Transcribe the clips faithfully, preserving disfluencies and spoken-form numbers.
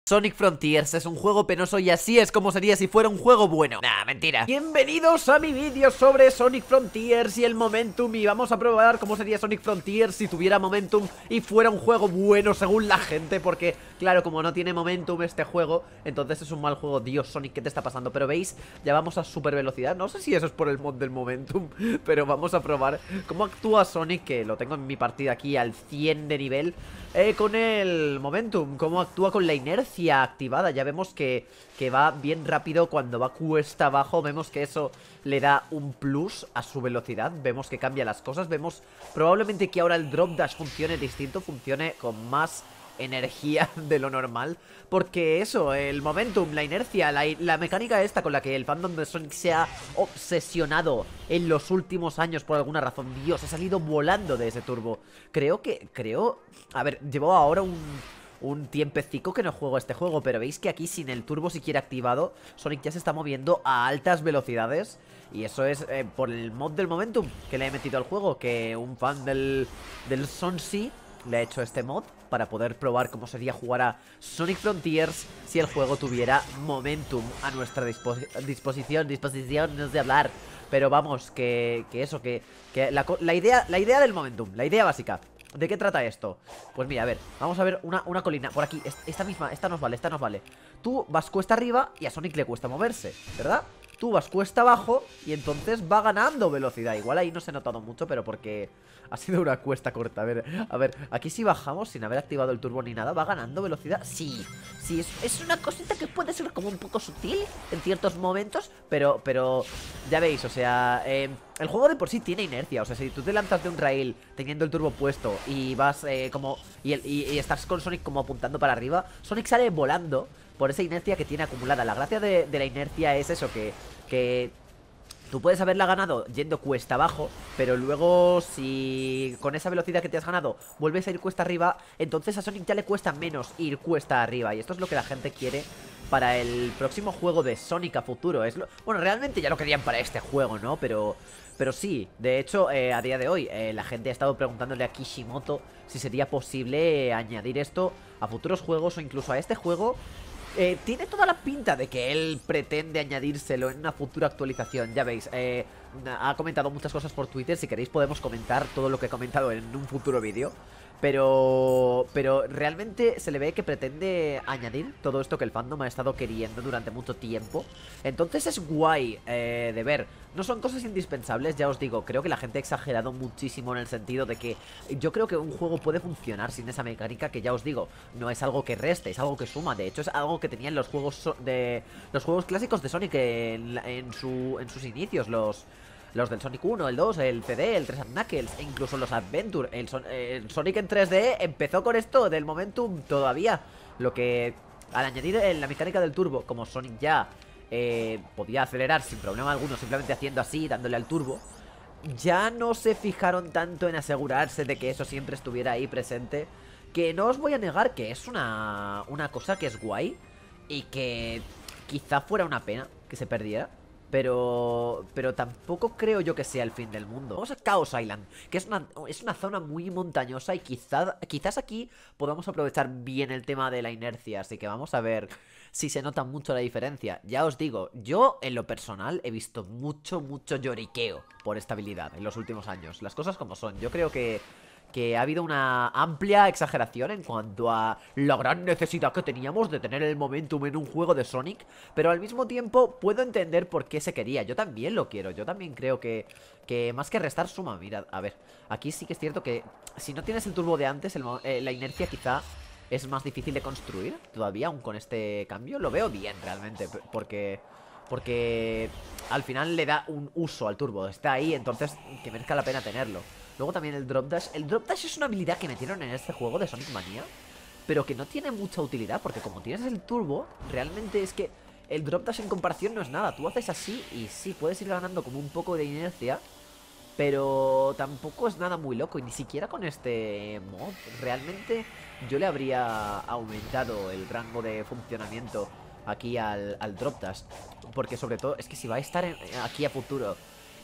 Sonic Frontiers es un juego penoso y así es como sería si fuera un juego bueno. Nah, mentira. Bienvenidos a mi vídeo sobre Sonic Frontiers y el Momentum. Y vamos a probar cómo sería Sonic Frontiers si tuviera Momentum y fuera un juego bueno según la gente. Porque, claro, como no tiene Momentum este juego, entonces es un mal juego. Dios, Sonic, ¿qué te está pasando? Pero veis, ya vamos a super velocidad. No sé si eso es por el mod del Momentum, pero vamos a probar cómo actúa Sonic, que lo tengo en mi partida aquí al cien de nivel. Eh, con el Momentum, cómo actúa con la inercia activada. Ya vemos que, que va bien rápido cuando va cuesta abajo. Vemos que eso le da un plus a su velocidad. Vemos que cambia las cosas. Vemos probablemente que ahora el Drop Dash funcione distinto, funcione con más energía de lo normal. Porque eso, el Momentum, la inercia, la, la mecánica esta con la que el fandom de Sonic se ha obsesionado en los últimos años por alguna razón. Dios, ha salido volando de ese turbo. Creo que, creo... A ver, llevo ahora un... un tiempecico que no juego este juego, pero veis que aquí sin el turbo siquiera activado, Sonic ya se está moviendo a altas velocidades. Y eso es eh, por el mod del Momentum que le he metido al juego, que un fan del, del Sonsi le ha hecho este mod para poder probar cómo sería jugar a Sonic Frontiers si el juego tuviera Momentum a nuestra dispo disposición, disposición, no sé hablar. Pero vamos, que, que eso, que, que la, la, idea, la idea del Momentum, la idea básica. ¿De qué trata esto? Pues mira, a ver, vamos a ver una, una colina por aquí, esta misma, esta nos vale, esta nos vale. Tú vas cuesta arriba y a Sonic le cuesta moverse, ¿verdad? Tú vas cuesta abajo y entonces va ganando velocidad. Igual ahí no se ha notado mucho, pero porque ha sido una cuesta corta. A ver, a ver, aquí si bajamos sin haber activado el turbo ni nada, ¿va ganando velocidad? Sí, sí, es, es una cosita que puede ser como un poco sutil en ciertos momentos, pero, pero ya veis, o sea, eh, el juego de por sí tiene inercia. O sea, si tú te lanzas de un rail teniendo el turbo puesto y vas eh, como y, el, y, y estás con Sonic como apuntando para arriba, Sonic sale volando por esa inercia que tiene acumulada. La gracia de, de la inercia es eso, que, que tú puedes haberla ganado yendo cuesta abajo, pero luego si con esa velocidad que te has ganado vuelves a ir cuesta arriba, entonces a Sonic ya le cuesta menos ir cuesta arriba. Y esto es lo que la gente quiere para el próximo juego de Sonic a futuro. Es lo... Bueno, realmente ya lo querían para este juego, ¿no? Pero... Pero sí, de hecho, eh, a día de hoy eh, la gente ha estado preguntándole a Kishimoto si sería posible eh, añadir esto a futuros juegos o incluso a este juego. Eh, tiene toda la pinta de que él pretende añadírselo en una futura actualización. Ya veis, eh, ha comentado muchas cosas por Twitter. Si queréis podemos comentar todo lo que he comentado en un futuro vídeo. Pero, pero realmente se le ve que pretende añadir todo esto que el fandom ha estado queriendo durante mucho tiempo. Entonces es guay eh, de ver. No son cosas indispensables, ya os digo. Creo que la gente ha exagerado muchísimo en el sentido de que yo creo que un juego puede funcionar sin esa mecánica, que ya os digo, no es algo que reste, es algo que suma. De hecho es algo que tenían los juegos de los juegos clásicos de Sonic en, en, su, en sus inicios, los... Los del Sonic uno, el dos, el C D, el tres Knuckles, e incluso los Adventure. El, Son el Sonic en tres D empezó con esto del Momentum todavía. Lo que al añadir en la mecánica del turbo, como Sonic ya eh, podía acelerar sin problema alguno, simplemente haciendo así, dándole al turbo, ya no se fijaron tanto en asegurarse de que eso siempre estuviera ahí presente. Que no os voy a negar que es una, una cosa que es guay y que quizá fuera una pena que se perdiera. Pero, pero tampoco creo yo que sea el fin del mundo. Vamos a Chaos Island, que es una, es una zona muy montañosa y quizá, quizás aquí podamos aprovechar bien el tema de la inercia. Así que vamos a ver si se nota mucho la diferencia. Ya os digo, yo en lo personal he visto mucho, mucho lloriqueo por estabilidad en los últimos años. Las cosas como son. Yo creo que... que ha habido una amplia exageración en cuanto a la gran necesidad que teníamos de tener el Momentum en un juego de Sonic. Pero al mismo tiempo puedo entender por qué se quería. Yo también lo quiero, yo también creo que, que más que restar suma. Mirad, a ver, aquí sí que es cierto que si no tienes el turbo de antes, el, eh, la inercia quizá es más difícil de construir todavía, aún con este cambio. Lo veo bien realmente, porque... Porque al final le da un uso al turbo. Está ahí, entonces que merezca la pena tenerlo. Luego también el Drop Dash. El Drop Dash es una habilidad que metieron en este juego de Sonic Mania, pero que no tiene mucha utilidad, porque como tienes el turbo, realmente es que el Drop Dash en comparación no es nada. Tú haces así y sí, puedes ir ganando como un poco de inercia, pero tampoco es nada muy loco. Y ni siquiera con este mod realmente yo le habría aumentado el rango de funcionamiento aquí al, al Drop Dash, porque sobre todo es que si va a estar en, aquí a futuro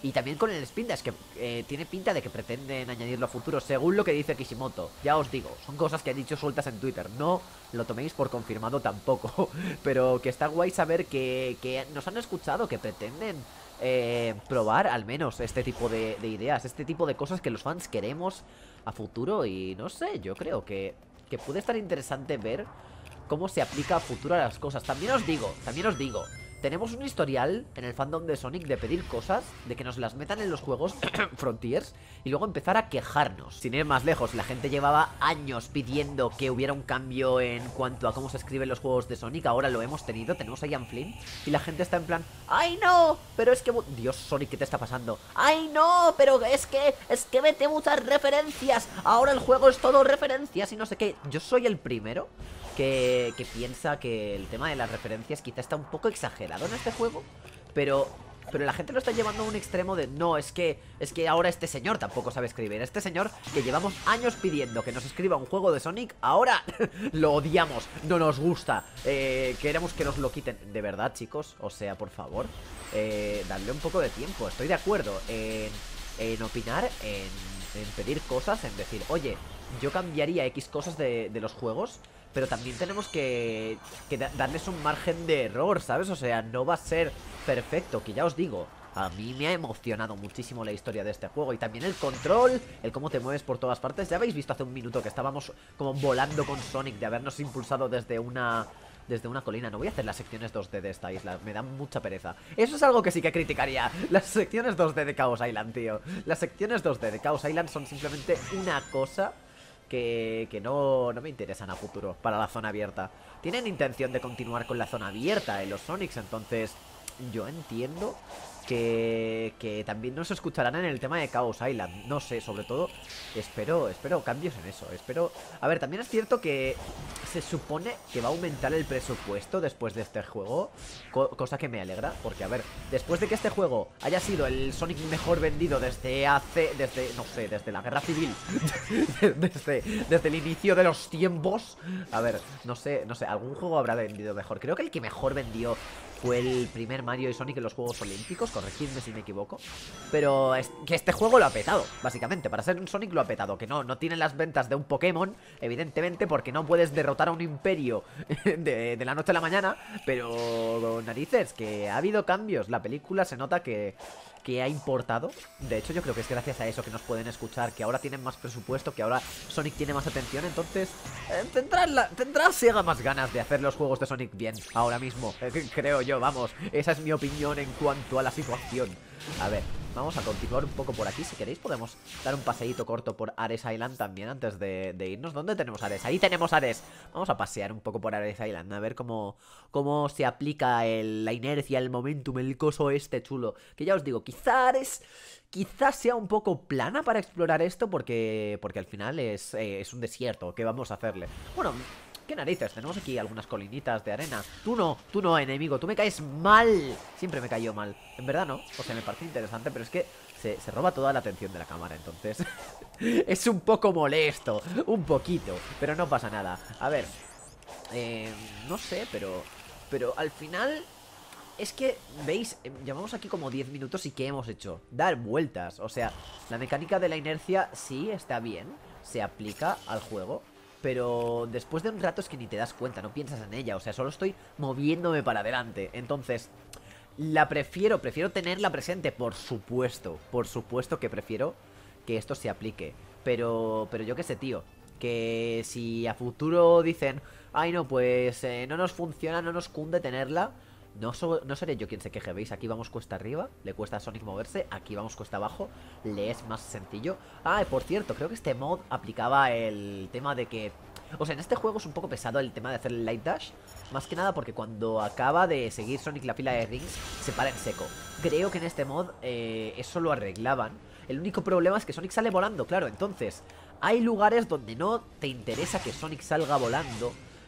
Y también con el Spin Dash, que eh, tiene pinta de que pretenden añadirlo a futuro, según lo que dice Kishimoto. Ya os digo, son cosas que han dicho sueltas en Twitter, no lo toméis por confirmado tampoco. Pero que está guay saber que, que nos han escuchado, que pretenden eh, probar al menos este tipo de, de ideas, este tipo de cosas que los fans queremos a futuro. Y no sé, yo creo que, que puede estar interesante ver cómo se aplica a futuro a las cosas. También os digo, también os digo, tenemos un historial en el fandom de Sonic de pedir cosas, de que nos las metan en los juegos Frontiers y luego empezar a quejarnos. Sin ir más lejos, la gente llevaba años pidiendo que hubiera un cambio en cuanto a cómo se escriben los juegos de Sonic. Ahora lo hemos tenido, tenemos a Ian Flynn y la gente está en plan, ¡ay no! Pero es que... Dios, Sonic, ¿qué te está pasando? ¡Ay no! Pero es que... Es que mete muchas referencias. Ahora el juego es todo referencias y no sé qué. Yo soy el primero Que, que piensa que el tema de las referencias quizá está un poco exagerado en este juego, pero pero la gente lo está llevando a un extremo de no, es que es que ahora este señor tampoco sabe escribir. Este señor que llevamos años pidiendo que nos escriba un juego de Sonic, ahora lo odiamos, no nos gusta, eh, queremos que nos lo quiten. De verdad, chicos, o sea, por favor, eh, dadle un poco de tiempo. Estoy de acuerdo en, en opinar, en, en pedir cosas, en decir, oye, yo cambiaría X cosas de, de los juegos, pero también tenemos que, que da darles un margen de error, ¿sabes? O sea, no va a ser perfecto, que ya os digo, a mí me ha emocionado muchísimo la historia de este juego. Y también el control, el cómo te mueves por todas partes. Ya habéis visto hace un minuto que estábamos como volando con Sonic, de habernos impulsado desde una... Desde una colina. No voy a hacer las secciones dos D de esta isla, me da mucha pereza. Eso es algo que sí que criticaría. Las secciones dos D de Chaos Island, tío. Las secciones dos D de Chaos Island son simplemente una cosa que, que no, no me interesan a futuro para la zona abierta. Tienen intención de continuar con la zona abierta en los Sonics, entonces yo entiendo que, que también nos escucharán en el tema de Chaos Island. No sé, sobre todo espero, espero cambios en eso. Espero... A ver, también es cierto que se supone que va a aumentar el presupuesto después de este juego, co cosa que me alegra, porque a ver, después de que este juego haya sido el Sonic mejor vendido desde hace, desde, no sé, desde la guerra civil, desde, desde el inicio de los tiempos, a ver, no sé, no sé, algún juego habrá vendido mejor. Creo que el que mejor vendió fue el primer Mario y Sonic en los Juegos Olímpicos, corregidme si me equivoco, pero es que este juego lo ha petado, básicamente. Para ser un Sonic lo ha petado, que no, no tiene las ventas de un Pokémon, evidentemente, porque no puedes derrotar a un imperio de, de la noche a la mañana, pero narices, que ha habido cambios. La película se nota que, que ha importado. De hecho, yo creo que es gracias a eso que nos pueden escuchar, que ahora tienen más presupuesto, que ahora Sonic tiene más atención. Entonces, eh, tendrá, la, tendrá Sega más ganas de hacer los juegos de Sonic bien ahora mismo, eh, creo yo, vamos. Esa es mi opinión en cuanto a la situación. A ver, vamos a continuar un poco por aquí. Si queréis podemos dar un paseíto corto por Ares Island también antes de, de irnos. ¿Dónde tenemos Ares? Ahí tenemos Ares. Vamos a pasear un poco por Ares Island, a ver cómo, cómo se aplica el, la inercia, el momentum, el coso este chulo. Que ya os digo, quizá Ares... Quizás sea un poco plana para explorar esto, porque, porque al final es, eh, es un desierto. ¿Qué vamos a hacerle? Bueno... ¿Qué narices? Tenemos aquí algunas colinitas de arena. Tú no, tú no, enemigo, tú me caes mal. Siempre me cayó mal. En verdad no, o sea, me parece interesante, pero es que se, se roba toda la atención de la cámara, entonces es un poco molesto, un poquito, pero no pasa nada. A ver, eh, no sé, pero, pero al final... Es que, ¿veis? Llevamos aquí como diez minutos y ¿qué hemos hecho? Dar vueltas, o sea, la mecánica de la inercia sí está bien, se aplica al juego, pero después de un rato es que ni te das cuenta, no piensas en ella, o sea, solo estoy moviéndome para adelante. Entonces, la prefiero, prefiero tenerla presente, por supuesto, por supuesto que prefiero que esto se aplique. Pero, pero yo qué sé, tío, que si a futuro dicen, ay no, pues eh, no nos funciona, no nos cunde tenerla, no, so, no seré yo quien se queje. ¿Veis? Aquí vamos cuesta arriba, le cuesta a Sonic moverse. Aquí vamos cuesta abajo, le es más sencillo. Ah, y por cierto, creo que este mod aplicaba el tema de que... O sea, en este juego es un poco pesado el tema de hacer el light dash, más que nada porque cuando acaba de seguir Sonic la fila de rings se para en seco. Creo que en este mod eh, eso lo arreglaban. El único problema es que Sonic sale volando, claro. Entonces, hay lugares donde no te interesa que Sonic salga volando,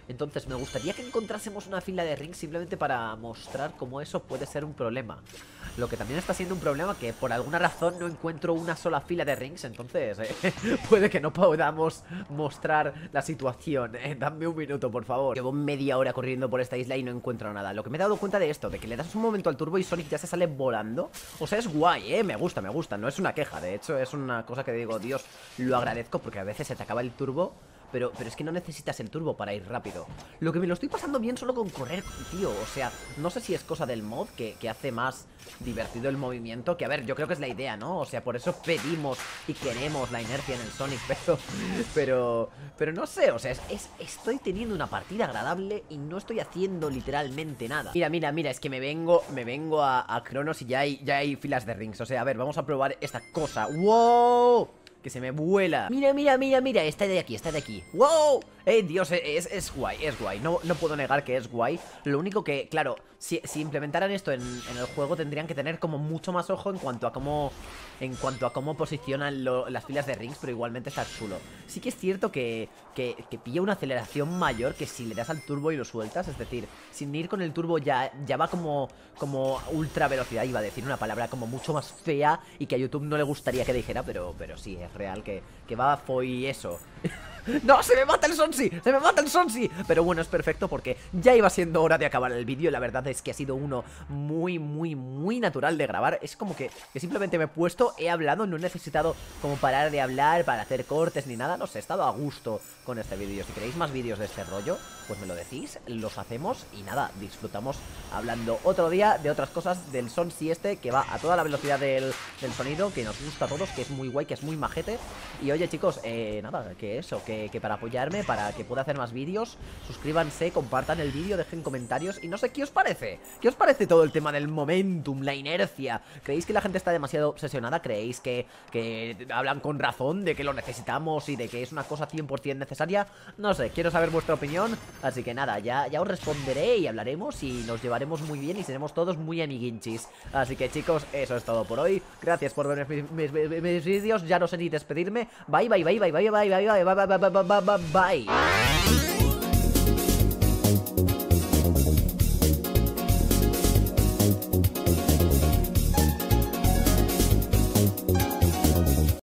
Entonces me gustaría que encontrásemos una fila de rings simplemente para mostrar cómo eso puede ser un problema. Lo que también está siendo un problema que por alguna razón no encuentro una sola fila de rings. Entonces eh, puede que no podamos mostrar la situación. eh, Dame un minuto, por favor. Llevo media hora corriendo por esta isla y no encuentro nada. Lo que me he dado cuenta de esto, de que le das un momento al turbo y Sonic ya se sale volando. O sea, es guay, eh, me gusta, me gusta. No es una queja, de hecho es una cosa que digo, Dios, lo agradezco porque a veces se te acaba el turbo. Pero, pero es que no necesitas el turbo para ir rápido. Lo que me lo estoy pasando bien solo con correr, tío. O sea, no sé si es cosa del mod que, que hace más divertido el movimiento. Que a ver, yo creo que es la idea, ¿no? O sea, por eso pedimos y queremos la inercia en el Sonic. Pero, pero, pero no sé, o sea, es, es, estoy teniendo una partida agradable y no estoy haciendo literalmente nada. Mira, mira, mira, es que me vengo, me vengo a, a Cronos y ya hay, ya hay filas de rings. O sea, a ver, vamos a probar esta cosa. ¡Wow! Que se me vuela. Mira, mira, mira, mira, está de aquí, está de aquí. ¡Wow! Eh, Dios, es, es guay, es guay. No, no puedo negar que es guay. Lo único que, claro, si, si implementaran esto en, en el juego tendrían que tener como mucho más ojo en cuanto a cómo En cuanto a cómo posicionan lo, las filas de rings, pero igualmente está chulo. Sí que es cierto que, que, que pilla una aceleración mayor que si le das al turbo y lo sueltas. Es decir, sin ir con el turbo ya, ya va como, como ultra velocidad. Iba a decir una palabra como mucho más fea y que a YouTube no le gustaría que dijera, pero, pero sí, es real que, que va foi eso. ¡No! ¡Se me mata el Sonsi! ¡Se me mata el Sonsi! Pero bueno, es perfecto porque ya iba siendo hora de acabar el vídeo. La verdad es que ha sido uno muy, muy, muy natural de grabar. Es como que, que simplemente me he puesto, he hablado, no he necesitado como parar de hablar para hacer cortes ni nada. No sé, he estado a gusto con este vídeo. Si queréis más vídeos de este rollo, pues me lo decís, los hacemos y nada, disfrutamos hablando otro día de otras cosas del Sonsi este, que va a toda la velocidad del, del sonido, que nos gusta a todos, que es muy guay, que es muy majete. Y oye chicos, eh, nada, que eso, que Que, que para apoyarme, para que pueda hacer más vídeos, suscríbanse, compartan el vídeo, dejen comentarios y no sé qué os parece. ¿Qué os parece todo el tema del momentum, la inercia? ¿Creéis que la gente está demasiado obsesionada? ¿Creéis que, que hablan con razón de que lo necesitamos y de que es una cosa cien por cien necesaria? No sé, quiero saber vuestra opinión, así que nada, ya, ya os responderé y hablaremos y nos llevaremos muy bien y seremos todos muy amiguinchis. Así que chicos, eso es todo por hoy. Gracias por ver mis, mis, mis, mis vídeos, ya no sé ni despedirme. Bye, bye, bye, bye, bye, bye, bye, bye, bye, bye, bye, bye, bye.